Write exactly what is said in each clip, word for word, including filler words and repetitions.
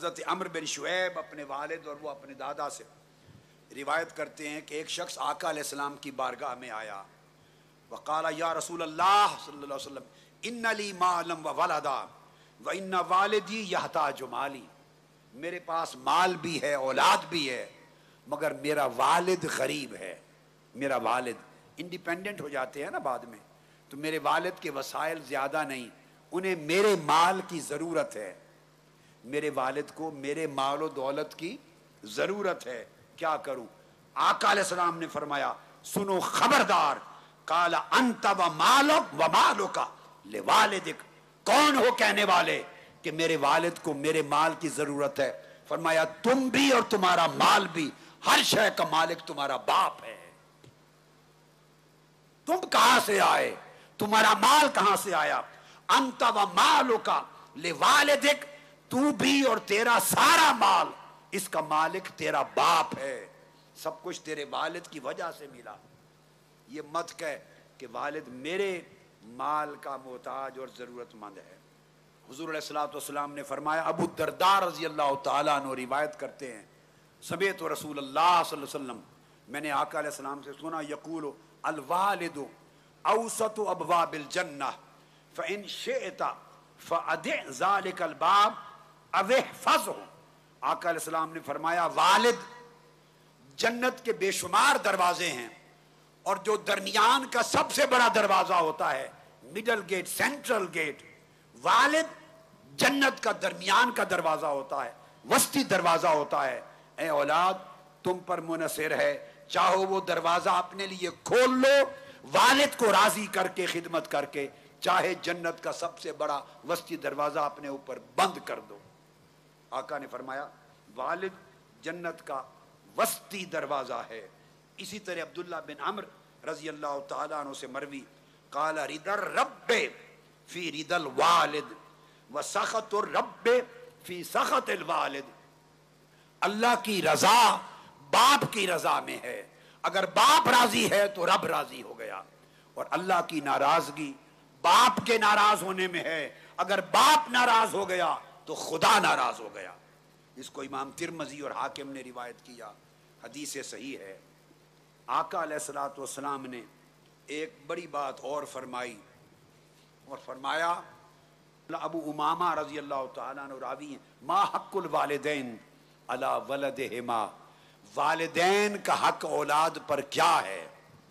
حضرت عمرو بن شعیب اپنے والد اور وہ اپنے دادا سے روایت کرتے ہیں کہ ایک شخص آقا علیہ السلام کی بارگاہ میں آیا، وقال یا رسول اللہ صلی اللہ علیہ وسلم ان لی مالا و ولدا و ان والدی یحتاج مالی، میرے پاس مال بھی ہے اولاد بھی ہے مگر میرا والد غریب ہے، میرا والد انڈیپینڈنٹ ہو جاتے ہیں نا بعد میں، تو میرے والد کے وسائل زیادہ نہیں، انہیں میرے مال کی ضرورت ہے، میرے والد کو میرے مال و دولت کی ضرورت ہے، کیا کروں؟ آقا علیہ السلام نے فرمایا سنو خبردار، قال انت و مالک و مالک لوالدک، کون ہو کہنے والے کہ میرے والد کو میرے مال کی ضرورت ہے؟ فرمایا تم بھی اور تمہارا مال بھی، ہر شے کا مالک تمہارا باپ ہے، تم کہاں سے آئے، تمہارا مال کہاں سے آیا؟ انت و مالک لوالدک، تو بھی اور تیرا سارا مال، اس کا مالک تیرا باپ ہے، سب کچھ تیرے والد کی وجہ سے ملا، یہ مت کہہ کہ والد میرے مال کا محتاج اور ضرورت مند ہے۔ حضور علیہ الصلوۃ والسلام نے فرمایا، ابو الدرداء رضی اللہ تعالیٰ عنہ روایت کرتے ہیں، سمعت رسول اللہ صلی اللہ علیہ وسلم، میں نے آقا علیہ السلام سے سنا، یقول الوالد اوسط ابواب الجنہ فإن شئت فأدع ذلك الباب او احفظه، آقا علیہ السلام نے فرمایا والد جنت کے بے شمار دروازے ہیں، اور جو درمیان کا سب سے بڑا دروازہ ہوتا ہے مڈل گیٹ، سینٹرل گیٹ، والد جنت کا درمیان کا دروازہ ہوتا ہے، وسطی دروازہ ہوتا ہے، اے اولاد تم پر منحصر ہے، چاہو وہ دروازہ اپنے لیے کھول لو والد کو راضی کر کے خدمت کر کے، چاہے جنت کا سب سے بڑا وسطی دروازہ اپنے اوپر بند کر دو۔ آقا نے فرمایا والد جنت کا وسطی دروازہ ہے۔ اسی طرح عبداللہ بن عمرو رضی اللہ تعالیٰ عنہ سے مروی، قال رضا الرب فی رضا الوالد و سخط الرب فی سخط الوالد، اللہ کی رضا باپ کی رضا میں ہے، اگر باپ راضی ہے تو رب راضی ہو گیا، اور اللہ کی ناراضگی باپ کے ناراض ہونے میں ہے، اگر باپ ناراض ہو گیا تو خدا ناراض ہو گیا۔ اس کو امام ترمذی اور حاکم نے روایت کیا، حدیث صحیح ہے۔ آقا علیہ الصلوۃ والسلام نے ایک بڑی بات اور فرمائی، اور فرمایا ابو امامہ رضی اللہ تعالیٰ عنہ راوی ہیں، ما حق الوالدین علی ولدہما، والدین کا حق اولاد پر کیا ہے،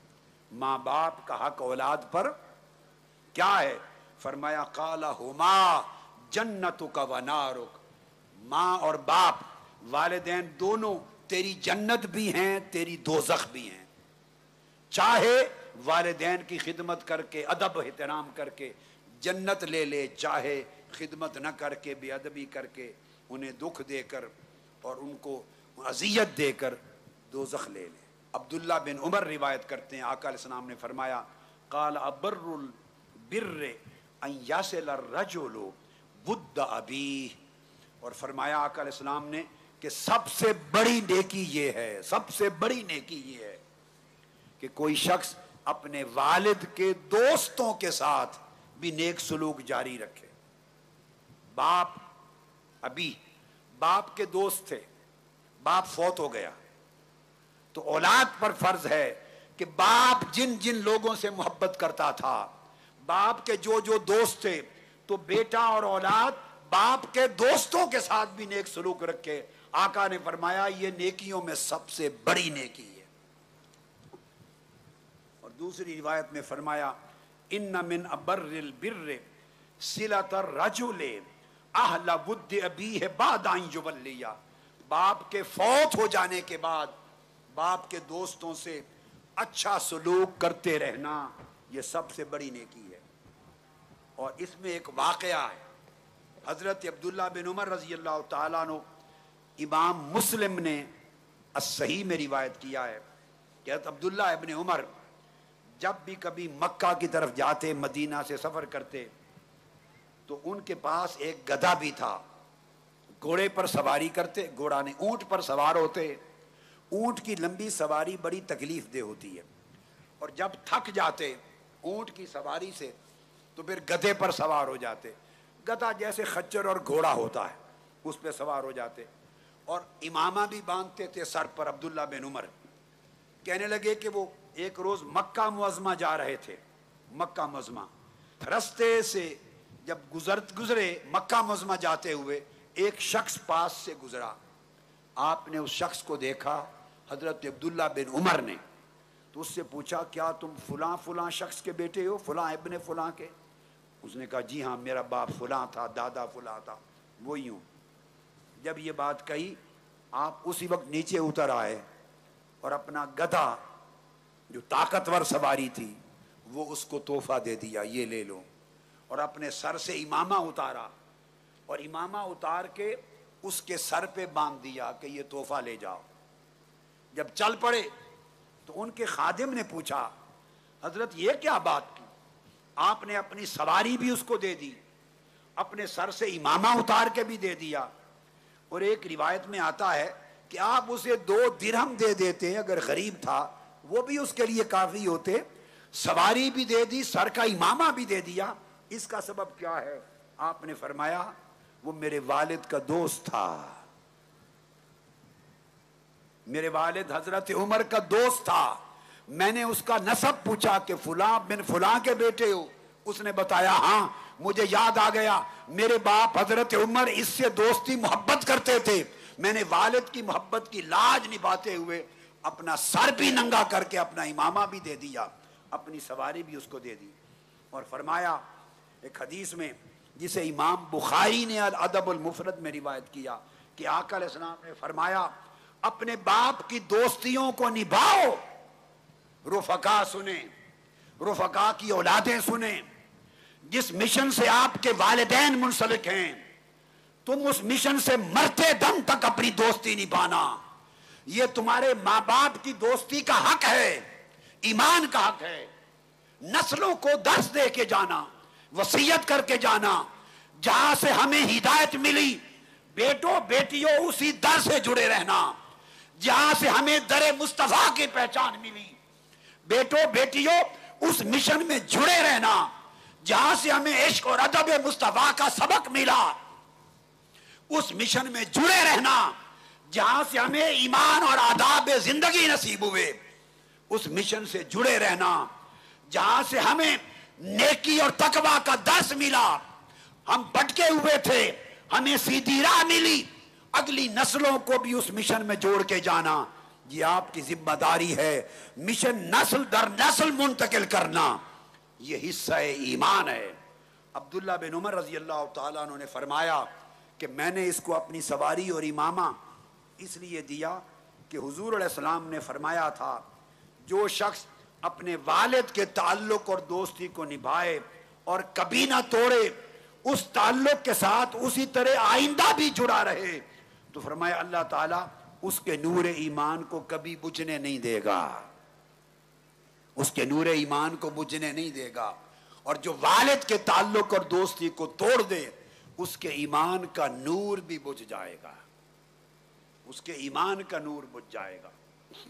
ماں باپ کا حق اولاد پر کیا ہے؟ فرمایا قال ہما جنتک و نارک، ماں اور باپ والدین دونوں تیری جنت بھی ہیں تیری دوزخ بھی ہیں، چاہے والدین کی خدمت کر کے ادب احترام کر کے جنت لے لے، چاہے خدمت نہ کر کے بے ادبی کر کے انہیں دکھ دے کر اور ان کو اذیت دے کر دوزخ لے لے۔ عبداللہ بن عمر روایت کرتے ہیں، آقا علیہ السلام نے فرمایا قال ابر البر ان یصل الرجل ود ابیہ، اور فرمایا آقا علیہ السلام نے کہ سب سے بڑی نیکی یہ ہے، سب سے بڑی نیکی یہ ہے کہ کوئی شخص اپنے والد کے دوستوں کے ساتھ بھی نیک سلوک جاری رکھے۔ باپ ابھی باپ کے دوست تھے، باپ فوت ہو گیا تو اولاد پر فرض ہے کہ باپ جن جن لوگوں سے محبت کرتا تھا، باپ کے جو جو دوست تھے، تو بیٹا اور اولاد باپ کے دوستوں کے ساتھ بھی نیک سلوک رکھے۔ آقا نے فرمایا یہ نیکیوں میں سب سے بڑی نیکی ہے۔ اور دوسری روایت میں فرمایا ان من ابر البر صلۃ الرجل اہل ود ابیہ بعد ان یولی، باپ کے فوت ہو جانے کے بعد باپ کے دوستوں سے اچھا سلوک کرتے رہنا یہ سب سے بڑی نیکی ہے۔ اور اس میں ایک واقعہ ہے، حضرت عبداللہ بن عمر رضی اللہ تعالیٰ عنہ، امام مسلم نے الصحیح میں روایت کیا ہے کہ حضرت عبداللہ ابن عمر جب بھی کبھی مکہ کی طرف جاتے، مدینہ سے سفر کرتے، تو ان کے پاس ایک گدھا بھی تھا، گھوڑے پر سواری کرتے، گھوڑا نہیں اونٹ پر سوار ہوتے۔ اونٹ کی لمبی سواری بڑی تکلیف دہ ہوتی ہے، اور جب تھک جاتے اونٹ کی سواری سے تو پھر گدھے پر سوار ہو جاتے۔ گدھا جیسے خچر اور گھوڑا ہوتا ہے، اس پہ سوار ہو جاتے اور امامہ بھی باندھتے تھے سر پر. عبداللہ بن عمر کہنے لگے کہ وہ ایک روز مکہ معظمہ جا رہے تھے. مکہ معظمہ رستے سے جب گزر گزرے مکہ معظمہ جاتے ہوئے ایک شخص پاس سے گزرا. آپ نے اس شخص کو دیکھا حضرت عبداللہ بن عمر نے, تو اس سے پوچھا کیا تم فلاں فلاں شخص کے بیٹے ہو, فلاں ابن فلاں کے؟ اس نے کہا جی ہاں میرا باپ فلاں تھا, دادا فلاں تھا, وہی ہوں. جب یہ بات کہی آپ اسی وقت نیچے اتر آئے اور اپنا گدھا جو طاقتور سواری تھی وہ اس کو تحفہ دے دیا, یہ لے لو. اور اپنے سر سے امامہ اتارا اور امامہ اتار کے اس کے سر پہ باندھ دیا کہ یہ تحفہ لے جاؤ. جب چل پڑے تو ان کے خادم نے پوچھا حضرت یہ کیا بات کی, آپ نے اپنی سواری بھی اس کو دے دی, اپنے سر سے امامہ اتار کے بھی دے دیا, اور ایک روایت میں آتا ہے کہ آپ اسے دو درہم دے دیتے, اگر غریب تھا وہ بھی اس کے لیے کافی ہوتے, سواری بھی دے دی, سر کا امامہ بھی دے دیا. اس کا سبب کیا ہے؟ آپ نے فرمایا وہ میرے والد کا دوست تھا, میرے والد حضرت عمر کا دوست تھا. میں نے اس کا نسب پوچھا کہ فلاں بن فلاں کے بیٹے ہو, اس نے بتایا ہاں مجھے یاد آ گیا, میرے باپ حضرت عمر اس سے دوستی محبت کرتے تھے. میں نے والد کی محبت کی لاج نبھاتے ہوئے اپنا سر بھی ننگا کر کے اپنا امامہ بھی دے دیا, اپنی سواری بھی اس کو دے دی. اور فرمایا ایک حدیث میں جسے امام بخاری نے الادب المفرد میں روایت کیا کہ آقا علیہ السلام نے فرمایا اپنے باپ کی دوستیوں کو نبھاؤ. رفقا سنیں, رفقا کی اولادیں سنیں, جس مشن سے آپ کے والدین منسلک ہیں تم اس مشن سے مرتے دم تک اپنی دوستی نبھانا. یہ تمہارے ماں باپ کی دوستی کا حق ہے, ایمان کا حق ہے. نسلوں کو درس دے کے جانا, وصیت کر کے جانا, جہاں سے ہمیں ہدایت ملی بیٹوں بیٹیوں اسی در سے جڑے رہنا. جہاں سے ہمیں در مصطفیٰ کی پہچان ملی بیٹوں بیٹیوں اس مشن میں جڑے رہنا. جہاں سے ہمیں عشق اور ادب مصطفیٰ کا سبق ملا اس مشن میں جڑے رہنا. جہاں سے ہمیں ایمان اور آداب زندگی نصیب ہوئے اس مشن سے جڑے رہنا. جہاں سے ہمیں نیکی اور تقوی کا درس ملا, ہم بھٹکے ہوئے تھے, ہمیں سیدھی راہ ملی, اگلی نسلوں کو بھی اس مشن میں جوڑ کے جانا. یہ آپ کی ذمہ داری ہے. مشن نسل در نسل منتقل کرنا یہ حصہ ایمان ہے. عبداللہ بن عمر رضی اللہ تعالیٰ عنہ نے فرمایا کہ میں نے اس کو اپنی سواری اور امامہ اس لیے دیا کہ حضور علیہ السلام نے فرمایا تھا جو شخص اپنے والد کے تعلق اور دوستی کو نبھائے اور کبھی نہ توڑے, اس تعلق کے ساتھ اسی طرح آئندہ بھی جڑا رہے, تو فرمایا اللہ تعالیٰ اس کے نور ایمان کو کبھی بجھنے نہیں دے گا, اس کے نور ایمان کو بجھنے نہیں دے گا. اور جو والد کے تعلق اور دوستی کو توڑ دے اس کے ایمان کا نور بھی بجھ جائے گا, اس کے ایمان کا نور بجھ جائے گا.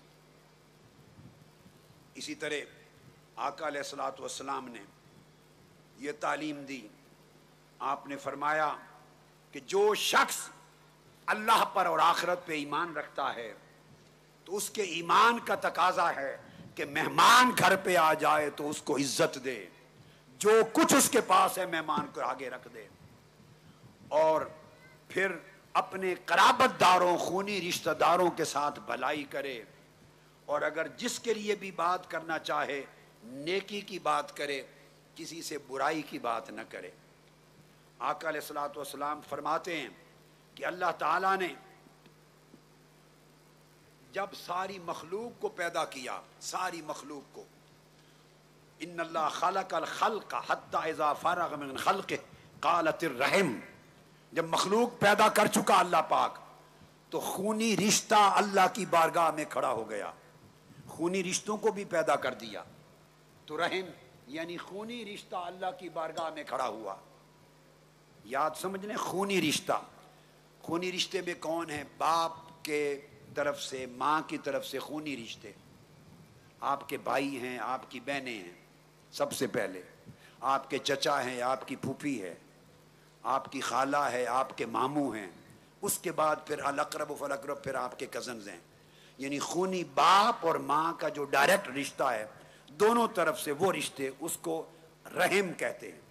اسی طرح آقا علیہ الصلوۃ والسلام نے یہ تعلیم دی. آپ نے فرمایا کہ جو شخص اللہ پر اور آخرت پہ ایمان رکھتا ہے تو اس کے ایمان کا تقاضا ہے کہ مہمان گھر پہ آ جائے تو اس کو عزت دے, جو کچھ اس کے پاس ہے مہمان کو آگے رکھ دے, اور پھر اپنے قرابت داروں خونی رشتہ داروں کے ساتھ بھلائی کرے, اور اگر جس کے لیے بھی بات کرنا چاہے نیکی کی بات کرے, کسی سے برائی کی بات نہ کرے. آقا علیہ الصلوۃ والسلام فرماتے ہیں کہ اللہ تعالیٰ نے جب ساری مخلوق کو پیدا کیا, ساری مخلوق کو, ان اللہ خلق الخلق حتی اذا فرغ من خلقہ قالت الرحم, جب مخلوق پیدا کر چکا اللہ پاک تو خونی رشتہ اللہ کی بارگاہ میں کھڑا ہو گیا, خونی رشتوں کو بھی پیدا کر دیا, تو رحم یعنی خونی رشتہ اللہ کی بارگاہ میں کھڑا ہوا. یاد سمجھ لیں, خونی رشتہ, خونی رشتے میں کون ہیں؟ باپ کے طرف سے, ماں کی طرف سے خونی رشتے, آپ کے بھائی ہیں, آپ کی بہنیں ہیں, سب سے پہلے آپ کے چچا ہیں, آپ کی پھوپھی ہے, آپ کی خالہ ہے, آپ کے ماموں ہیں, اس کے بعد پھر الاقرب فالاقرب پھر آپ کے کزنز ہیں، یعنی خونی باپ اور ماں کا جو ڈائریکٹ رشتہ ہے دونوں طرف سے وہ رشتے، اس کو رحم کہتے ہیں۔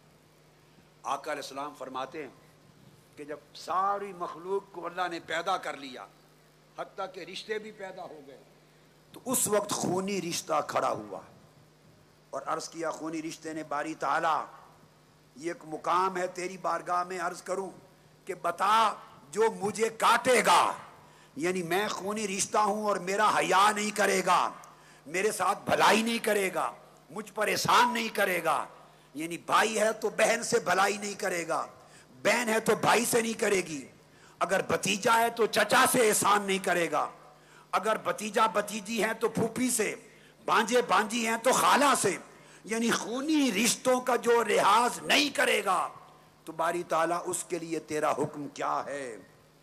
آقا علیہ السلام فرماتے ہیں کہ جب ساری مخلوق کو اللہ نے پیدا کر لیا، حتیٰ کہ رشتے بھی پیدا ہو گئے، تو اس وقت خونی رشتہ کھڑا ہوا اور عرض کیا خونی رشتے نے باری تعالیٰ یہ ایک مقام ہے تیری بارگاہ میں عرض کروں کہ بتا جو مجھے کاٹے گا، یعنی میں خونی رشتہ ہوں اور میرا حیا نہیں کرے گا، میرے ساتھ بھلائی نہیں کرے گا، مجھ پر احسان نہیں کرے گا، یعنی بھائی ہے تو بہن سے بھلائی نہیں کرے گا، بہن ہے تو بھائی سے نہیں کرے گی، اگر بھتیجا ہے تو چچا سے احسان نہیں کرے گا، اگر بھتیجا بھتیجی ہے تو پھوپھی سے، بانجے بانجی ہیں تو خالہ سے، یعنی خونی رشتوں کا جو لحاظ نہیں کرے گا تو باری تعالیٰ اس کے لیے تیرا حکم کیا ہے؟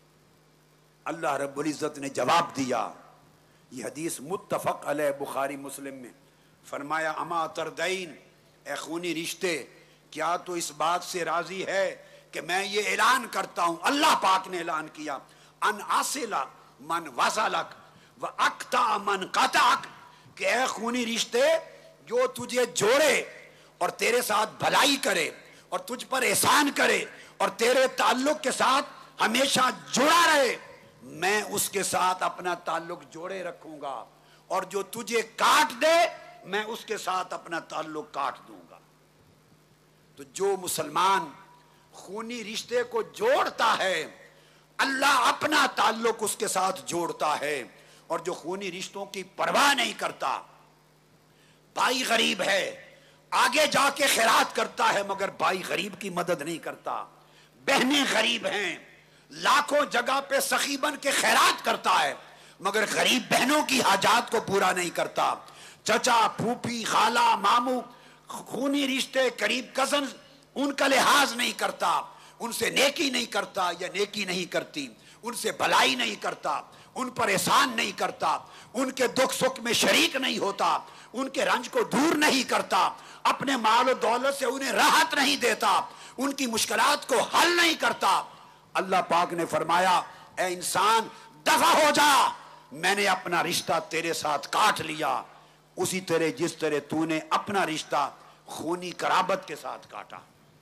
اللہ رب العزت نے جواب دیا، یہ حدیث متفق علیہ بخاری مسلم میں، فرمایا اما تردین، اے خونی رشتے کیا تو اس بات سے راضی ہے کہ میں یہ اعلان کرتا ہوں، اللہ پاک نے اعلان کیا، ان اصلا من وصلک و اقطع من قطعک، کہ اے خونی رشتے جو تجھے جوڑے اور تیرے ساتھ بھلائی کرے اور تجھ پر احسان کرے اور تیرے تعلق کے ساتھ ہمیشہ جڑا رہے، میں اس کے ساتھ اپنا تعلق جوڑے رکھوں گا، اور جو تجھے کاٹ دے میں اس کے ساتھ اپنا تعلق کاٹ دوں گا۔ تو جو مسلمان خونی رشتے کو جوڑتا ہے اللہ اپنا تعلق اس کے ساتھ جوڑتا ہے، اور جو خونی رشتوں کی پرواہ نہیں کرتا، بھائی غریب ہے آگے جا کے خیرات کرتا ہے مگر بھائی غریب کی مدد نہیں کرتا، بہنیں غریب ہیں لاکھوں جگہ پہ سخی بن کے خیرات کرتا ہے مگر غریب بہنوں کی حاجات کو پورا نہیں کرتا، چچا پھوپھی خالہ ماموں خونی رشتے قریب کزنز ان کا لحاظ نہیں کرتا، ان سے نیکی نہیں کرتا یا نیکی نہیں کرتی، ان سے بھلائی نہیں کرتا، ان پر احسان نہیں کرتا، ان کے دکھ سکھ میں شریک نہیں ہوتا، ان کے رنج کو دور نہیں کرتا، اپنے مال و دولت سے انہیں راحت نہیں دیتا، ان کی مشکلات کو حل نہیں کرتا، اللہ پاک نے فرمایا اے انسان دفع ہو جا، میں نے اپنا رشتہ تیرے ساتھ کاٹ لیا، اسی طرح جس طرح تو نے اپنا رشتہ خونی قرابت کے ساتھ کاٹا۔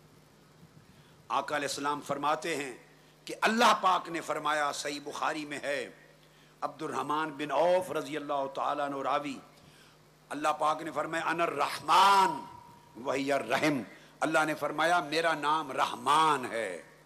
آقا علیہ السلام فرماتے ہیں کہ اللہ پاک نے فرمایا، صحیح بخاری میں ہے، عبد الرحمن بن عوف رضی اللہ تعالیٰ عنہ راوی، اللہ پاک نے فرمایا انا الرحمن وہی الرحم، اللہ نے فرمایا میرا نام رحمان ہے،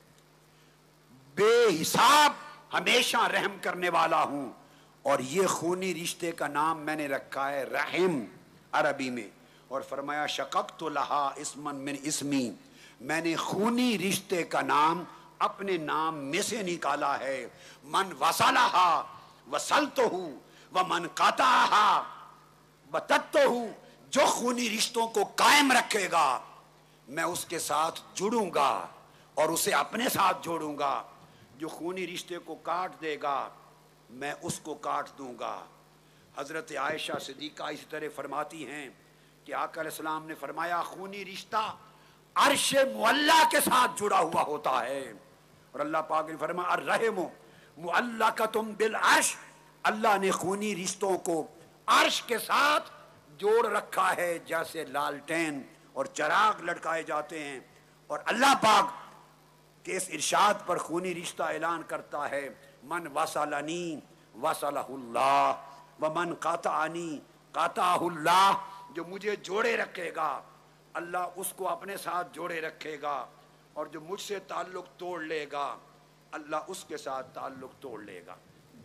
بے حساب ہمیشہ رحم کرنے والا ہوں، اور یہ خونی رشتے کا نام میں نے رکھا ہے رحم عربی میں، اور فرمایا شققت لہا اسما من اسمی، میں نے خونی رشتے کا نام اپنے نام میں سے نکالا ہے، من وصلہا وصلتہ ومن قطعہا بتتہ، جو خونی رشتوں کو قائم رکھے گا میں اس کے ساتھ جڑوں گا اور اسے اپنے ساتھ جوڑوں گا، جو خونی رشتے کو کاٹ دے گا میں اس کو کاٹ دوں گا۔ حضرت عائشہ صدیقہ اسی طرح فرماتی ہیں کہ آقا علیہ السلام نے فرمایا خونی رشتہ عرش معلیٰ کے ساتھ جڑا ہوا ہوتا ہے، اور اللہ پاک نے فرمایا الرحم معلقۃ بالعرش، اللہ نے خونی رشتوں کو عرش کے ساتھ جوڑ رکھا ہے جیسے لالٹین اور چراغ لٹکائے جاتے ہیں، اور اللہ پاک کے اس ارشاد پر خونی رشتہ اعلان کرتا ہے من وصلنی وصلہ اللہ ومن قطعنی قطعہ اللہ، جو مجھے جوڑے رکھے گا اللہ اس کو اپنے ساتھ جوڑے رکھے گا، اور جو مجھ سے تعلق توڑ لے گا اللہ اس کے ساتھ تعلق توڑ لے گا۔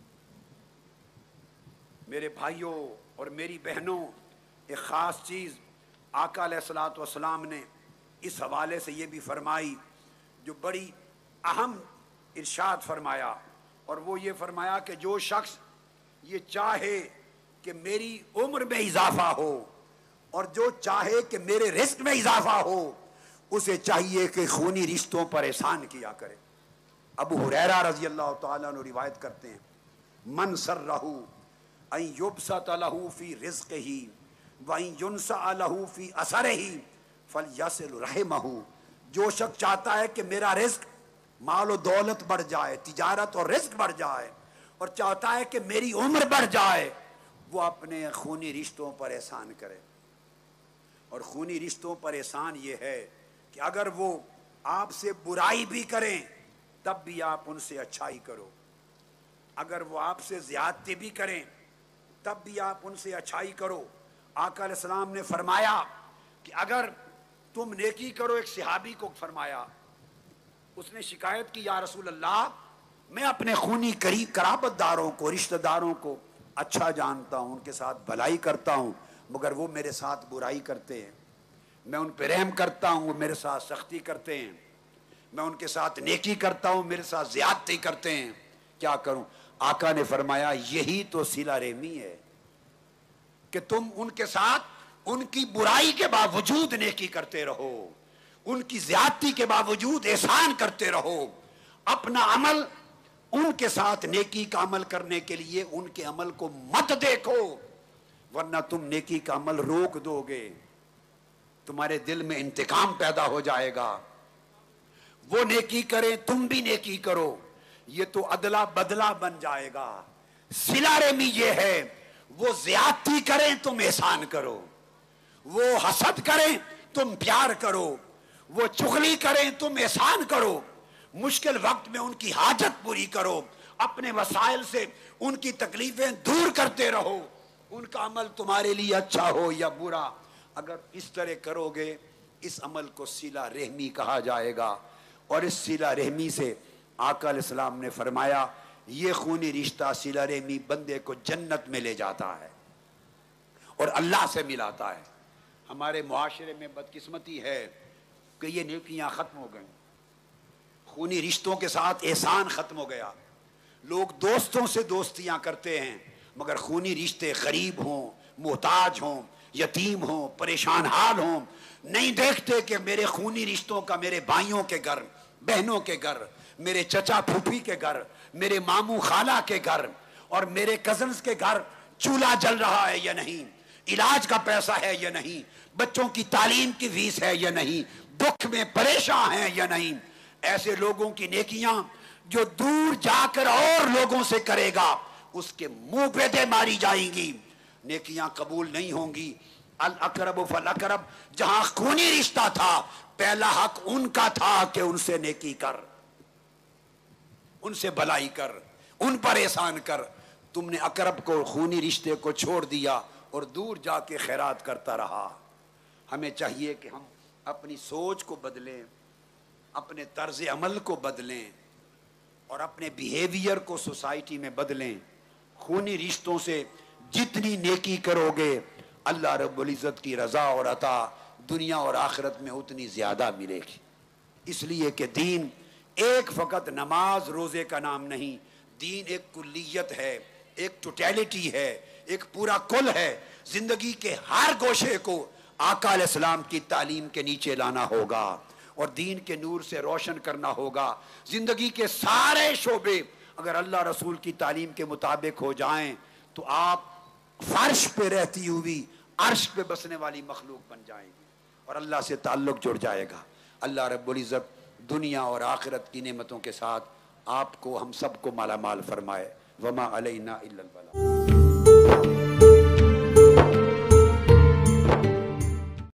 میرے بھائیوں اور میری بہنوں، ایک خاص چیز آقا علیہ الصلوۃ والسلام نے اس حوالے سے یہ بھی فرمائی جو بڑی اہم ارشاد فرمایا، اور وہ یہ فرمایا کہ جو شخص یہ چاہے کہ میری عمر میں اضافہ ہو اور جو چاہے کہ میرے رزق میں اضافہ ہو، اسے چاہیے کہ خونی رشتوں پر احسان کیا کرے۔ ابو ہریرہ رضی اللہ تعالیٰ عنہ روایت کرتے ہیں من سرہ ان یبسط لہ فی رزقہ وان ینسأ لہ فی اثرہ فلیصل رحمہ، جو شخص چاہتا ہے کہ میرا رزق مال و دولت بڑھ جائے، تجارت اور رزق بڑھ جائے، اور چاہتا ہے کہ میری عمر بڑھ جائے، وہ اپنے خونی رشتوں پر احسان کرے۔ اور خونی رشتوں پر احسان یہ ہے کہ اگر وہ آپ سے برائی بھی کریں تب بھی آپ ان سے اچھائی کرو، اگر وہ آپ سے زیادتی بھی کریں تب بھی آپ ان سے اچھائی کرو۔ آقا علیہ السلام نے فرمایا کہ اگر تم نیکی کرو، ایک صحابی کو فرمایا، اس نے شکایت کی، یا رسول اللہ میں اپنے خونی قریب قرابت داروں کو، رشتہ داروں کو اچھا جانتا ہوں، ان کے ساتھ بھلائی کرتا ہوں، مگر وہ میرے ساتھ برائی کرتے ہیں، میں ان پہ رحم کرتا ہوں، وہ میرے ساتھ سختی کرتے ہیں، میں ان کے ساتھ نیکی کرتا ہوں، میرے ساتھ زیادتی کرتے ہیں، کیا کروں؟ آقا نے فرمایا یہی تو صلہ رحمی ہے کہ تم ان کے ساتھ ان کی برائی کے باوجود نیکی کرتے رہو، ان کی زیادتی کے باوجود احسان کرتے رہو، اپنا عمل ان کے ساتھ نیکی کا عمل کرنے کے لیے ان کے عمل کو مت دیکھو، ورنہ تم نیکی کا عمل روک دو گے، تمہارے دل میں انتقام پیدا ہو جائے گا، وہ نیکی کریں تم بھی نیکی کرو، یہ تو عدلہ بدلہ بن جائے گا۔ صلہ رحمی یہ ہے وہ زیادتی کریں تم احسان کرو، وہ حسد کریں تم پیار کرو، وہ چغلی کریں تم احسان کرو، مشکل وقت میں ان کی حاجت پوری کرو، اپنے وسائل سے ان کی تکلیفیں دور کرتے رہو، ان کا عمل تمہارے لیے اچھا ہو یا برا، اگر اس طرح کرو گے اس عمل کو صلہ رحمی کہا جائے گا۔ اور اس صلہ رحمی سے آقا علیہ السلام نے فرمایا یہ خونی رشتہ صلہ رحمی بندے کو جنت میں لے جاتا ہے اور اللہ سے ملاتا ہے۔ ہمارے معاشرے میں بدقسمتی ہے کہ یہ نیکیاں ختم ہو گئیں، خونی رشتوں کے ساتھ احسان ختم ہو گیا، لوگ دوستوں سے دوستیاں کرتے ہیں مگر خونی رشتے غریب ہوں، محتاج ہوں، یتیم ہوں، پریشان حال ہوں، نہیں دیکھتے کہ میرے خونی رشتوں کا، میرے بھائیوں کے گھر، بہنوں کے گھر، میرے چچا پھوپھی کے گھر، میرے ماموں خالہ کے گھر اور میرے کزنز کے گھر چولہا جل رہا ہے یا نہیں، علاج کا پیسہ ہے یا نہیں، بچوں کی تعلیم کی فیس ہے یا نہیں، دکھ میں پریشان ہیں یا نہیں۔ ایسے لوگوں کی نیکیاں جو دور جا کر اور لوگوں سے کرے گا اس کے منہ پہ دے ماری جائیں گی، نیکیاں قبول نہیں ہوں گی۔ الاقرب فالاقرب، جہاں خونی رشتہ تھا پہلا حق ان کا تھا کہ ان سے نیکی کر، ان سے بھلائی کر، ان پر احسان کر، تم نے اقرب کو، خونی رشتے کو چھوڑ دیا اور دور جا کے خیرات کرتا رہا۔ ہمیں چاہیے کہ ہم اپنی سوچ کو بدلیں، اپنے طرز عمل کو بدلیں اور اپنے بیہیویئر کو سوسائٹی میں بدلیں۔ خونی رشتوں سے جتنی نیکی کرو گے اللہ رب العزت کی رضا اور عطا دنیا اور آخرت میں اتنی زیادہ ملے گی، اس لیے کہ دین ایک فقط نماز روزے کا نام نہیں، دین ایک کلیت ہے، ایک ٹوٹیلٹی ہے، ایک پورا کل ہے۔ زندگی کے ہر گوشے کو آقا علیہ السلام کی تعلیم کے نیچے لانا ہوگا اور دین کے نور سے روشن کرنا ہوگا۔ زندگی کے سارے شعبے اگر اللہ رسول کی تعلیم کے مطابق ہو جائیں تو آپ فرش پہ رہتی ہوئی عرش پہ بسنے والی مخلوق بن جائیں گی اور اللہ سے تعلق جڑ جائے گا۔ اللہ رب العزت دنیا اور آخرت کی نعمتوں کے ساتھ آپ کو، ہم سب کو مالا مال فرمائے۔ وما علینا الا البلاغ۔